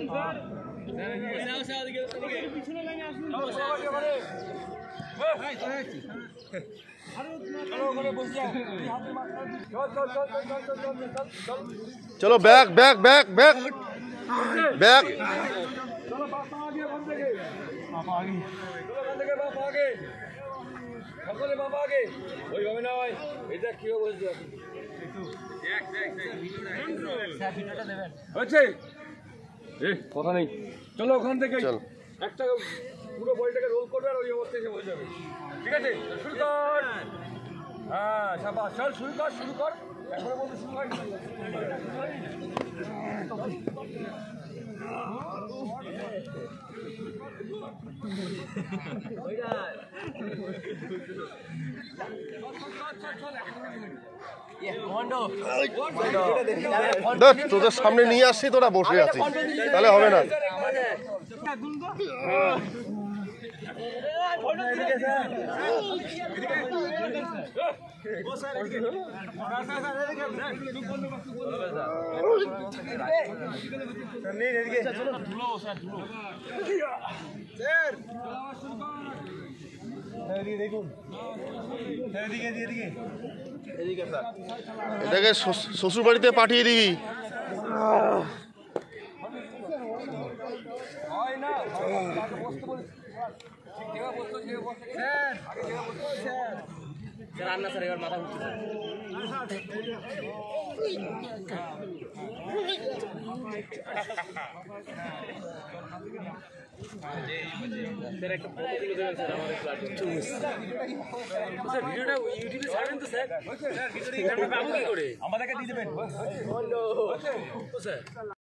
चलो back back back back back কথা নেই চলো ওখান থেকে একটা পুরো বইটাকে রোল করবে আর ওই অবস্থায় এসে বসে যাবে ঠিক আছে শুরু কর হ্যাঁ শাবাশ চল শুরু কর একবারে বলতে শুরু কর তোদের সামনে নিয়ে আসছি তোরা বসে আছিস তাহলে হবে না এটাকে শ্বশুর বাড়িতে পাঠিয়ে দিবি রান্না স্যার এবার মাথা ভিডিওটা ইউটিউবে ছাড়বেন তো স্যার আমাদেরকে দিয়ে দেবেন স্যার